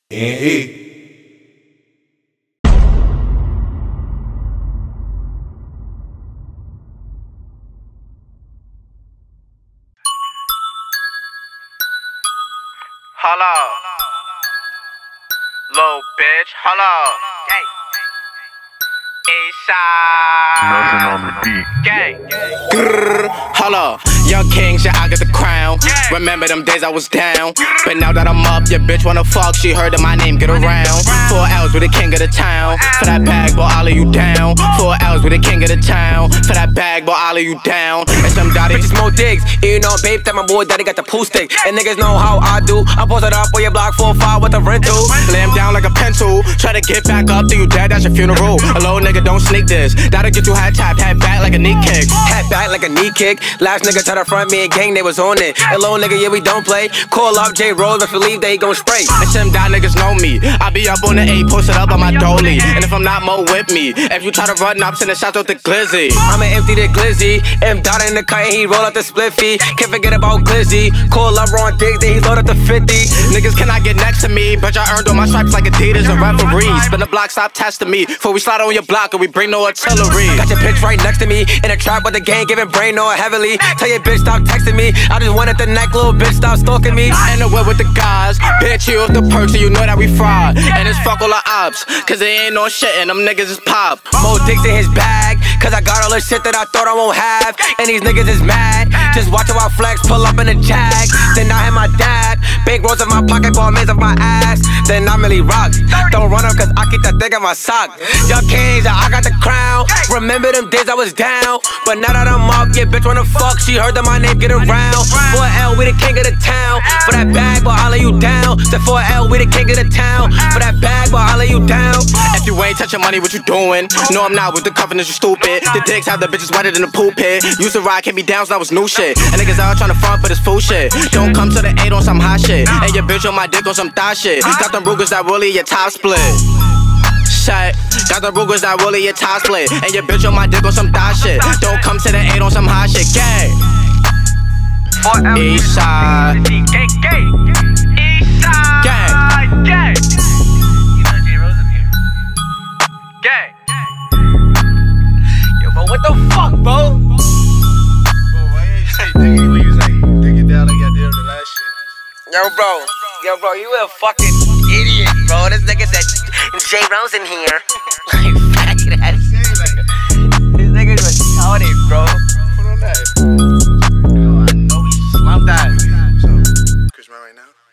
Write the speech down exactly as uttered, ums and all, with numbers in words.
E. Hello, little bitch. Hello, gang. Nothing on the beat. Gang. Grrr. Hello, young king, shit, I got the crown. Remember them days I was down, but now that I'm up, your bitch wanna fuck. She heard that my name get around. Four L's with the king of the town. For that bag, boy, I'll lay you down. Four L's with the king of the town. For that bag, boy, I'll lay you down. And some daddy bitches more digs. You know, babe, that my boy daddy got the pool stick. And niggas know how I do. I posted up on your block four five with a rental. Lay him down like a pencil. Try to get back up to you dead, that's your funeral. A little nigga, don't sneak this. That'll get you hat tapped, hat back like a knee kick. Hat back like a knee kick. Last nigga tried to front me and gang, they was on it. A little nigga, yeah, we don't play. Call up J Rose if you leave, they gon' spray. And some die niggas know me. I be up on the eight, posted up on my dolly. And if I'm not, mo with me. If you try to run up, send a shot with the glizzy. I'ma empty the glizzy. M dot in the cut and he roll up the spliffy. Can't forget about glizzy. Call up Ron Diggs, then he load up the fifty. Niggas cannot get next to me, but I earned all my stripes like Adidas and referees. Spin the block, stop testing me. Before we slide on your block and we bring no artillery. Got your bitch right next to me. In a trap with the gang, giving brain on heavily. Tell your bitch stop texting me. I just wanted the neck, little bitch stop stalking me. In the whip with the guys. Bitch, you off the perks so you know that we fraud. And it's fuck all the ops, cause they ain't no shit and them niggas is pop. More dicks in his bag, cause I got all the shit that I thought I won't have. And these niggas is mad. Just watch how I flex, pull up in a jag. Then I hit my dad. Big rolls in my pocket, ball maze of my ass. Then I really rock. Don't run up cause I keep that thing in my sock. Young kings, I got the crown. Remember them days I was down, but now that I'm up, yeah, bitch wanna fuck. She heard that my name get around. four L, we the king of the town. For that bag, but I'll lay you down. Said four L, we the king of the town. For that bag, but I'll lay you down. If you ain't touching money, what you doing? No, I'm not with the covenants, you stupid. The dicks have the bitches wetter than the pool pit. Used to ride, can't be down, so that was new shit. And niggas out trying to front, but it's fool shit. Don't come to the eight on some hot shit. And your bitch on my dick on some thigh shit. Got them Rugers that really your top split. Shit. Got the Rugers that really your top split. And your bitch on my dick on some thigh shit. Don't come to the eight on some hot shit. Gang. East side. Gang. Gang. Gang. Yo, bro, what the fuck, bro? Bro, why ain't shit? Nigga, when you was like, dig it down like y'all did on the last shit. Yo, bro. Yo, bro, you a fucking idiot, bro. This nigga said J Rose in here. Like, faggot ass. This nigga was retarded, bro. Put on that. Yo, I know he slumped that. What's up? Chris, man, right now?